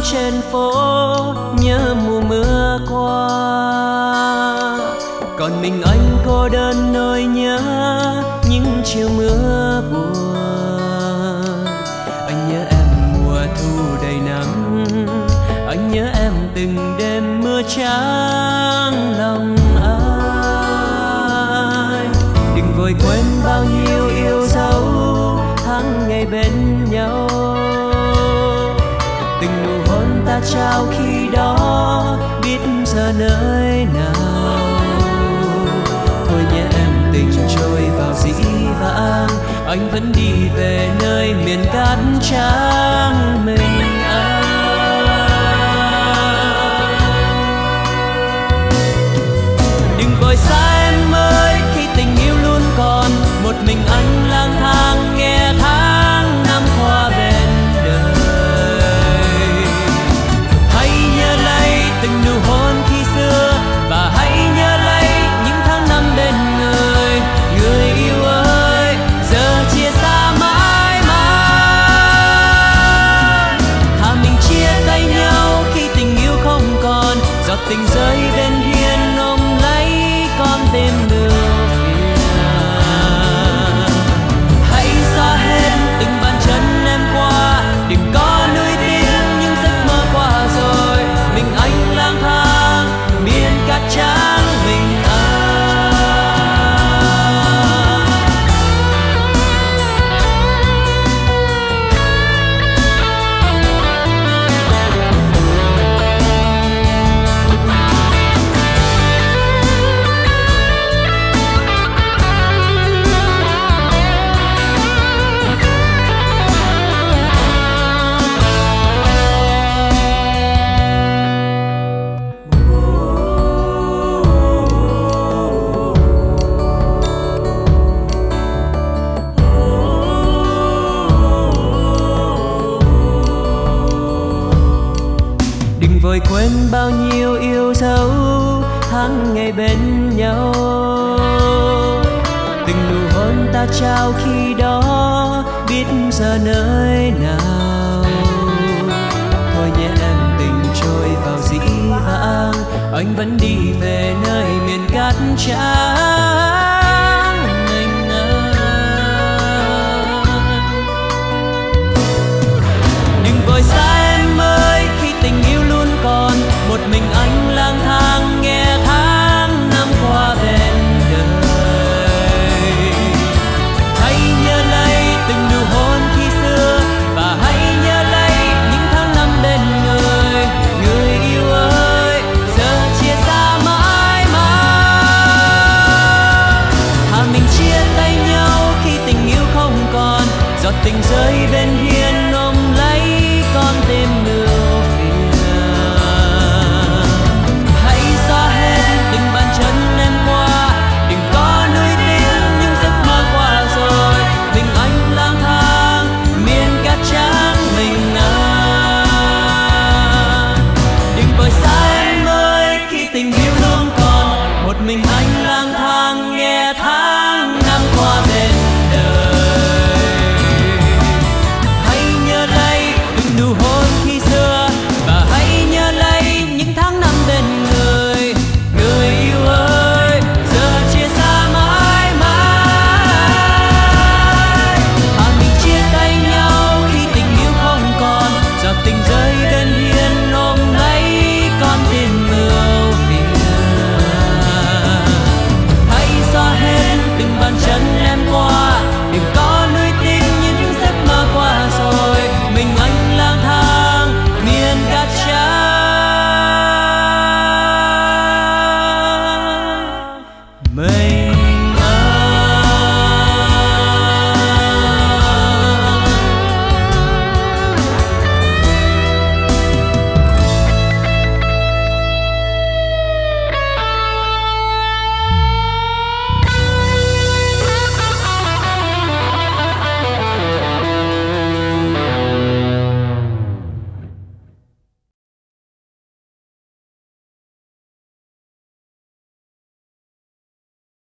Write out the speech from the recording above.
trên phố nhớ mùa mưa qua. Còn mình anh cô đơn nỗi nhớ những chiều mưa buồn. Anh nhớ em mùa thu đầy nắng, anh nhớ em từng đêm mưa trắng lòng anh. Đừng vội quên bao nhiêu yêu dấu tháng ngày bên nhau, từng nụ hôn ta trao khi đó biết giờ nơi nào. Thôi nhé em, tình trôi vào dĩ vãng, anh vẫn đi về nơi miền cát trắng mình anh. Đừng vội xa em ơi, khi tình yêu luôn còn, một mình anh lang thang nghe tháng năm qua bên đời. Hãy nhớ lấy từng nụ hôn khi xưa, và hãy nhớ lấy những tháng năm bên người. Người yêu ơi, giờ chia xa mãi mãi. Thà mình chia tay nhau khi tình yêu không còn, giọt tình rơi bên hiên ôm lấy con tim ưu phiền. Hãy xóa hết từng bàn chân em qua, đừng có nuối tiếc những giấc mơ qua rồi. Mình anh lang thang miền cát trắng mình anh. Vội quên bao nhiêu yêu dấu tháng ngày bên nhau, từng nụ hôn ta trao khi đó biết giờ nơi nào. Thôi nhé em, tình trôi vào dĩ vãng, anh vẫn đi về nơi miền cát trắng mình anh. Đừng vội xa em ơi, khi tình yêu luôn còn, một mình anh lang thang nghe tháng năm qua bên đời. Hãy nhớ lấy từng nụ hôn khi xưa, và hãy nhớ lấy những tháng năm bên người. Người yêu ơi, giờ chia xa mãi mãi. Thà mình chia tay nhau khi tình yêu không còn, giọt tình rơi bên